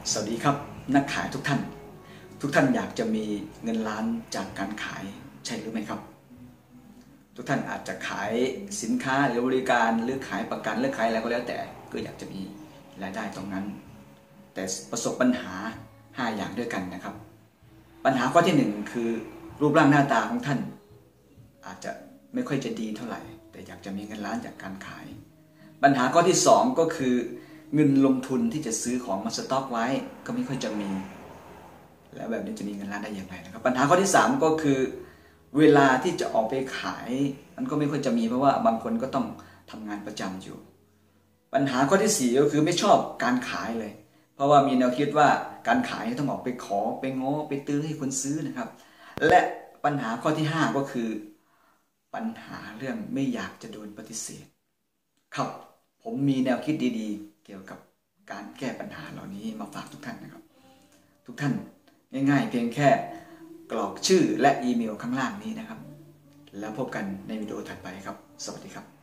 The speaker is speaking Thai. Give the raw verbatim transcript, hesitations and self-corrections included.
สวัสดีครับนักขายทุกท่านทุกท่านอยากจะมีเงินล้านจากการขายใช่หรือไม่ครับทุกท่านอาจจะขายสินค้าหรือบริการหรือขายประกันหรือขายอะไรก็แล้วแต่ก็อยากจะมีรายได้ตรงนั้นแต่ประสบปัญหาห้าอย่างด้วยกันนะครับปัญหาข้อที่หนึ่งคือรูปร่างหน้าตาของท่านอาจจะไม่ค่อยจะดีเท่าไหร่แต่อยากจะมีเงินล้านจากการขายปัญหาข้อที่สองก็คือเงินลงทุนที่จะซื้อของมาสต็อกไว้ก็ไม่ค่อยจะมีแล้วแบบนี้จะมีเงินล้านได้อย่างไรนะครับปัญหาข้อที่สามก็คือเวลาที่จะออกไปขายมันก็ไม่ค่อยจะมีเพราะว่าบางคนก็ต้องทำงานประจำอยู่ปัญหาข้อที่สี่ก็คือไม่ชอบการขายเลยเพราะว่ามีแนวคิดว่าการขายต้องออกไปขอไปง้อไปตื้อให้คนซื้อนะครับและปัญหาข้อที่ห้าก็คือปัญหาเรื่องไม่อยากจะโดนปฏิเสธครับผมมีแนวคิดดีๆเกี่ยวกับการแก้ปัญหาเหล่านี้มาฝากทุกท่านนะครับทุกท่านง่ายๆเพียงแค่กรอกชื่อและอีเมลข้างล่างนี้นะครับแล้วพบกันในวิดีโอถัดไปครับสวัสดีครับ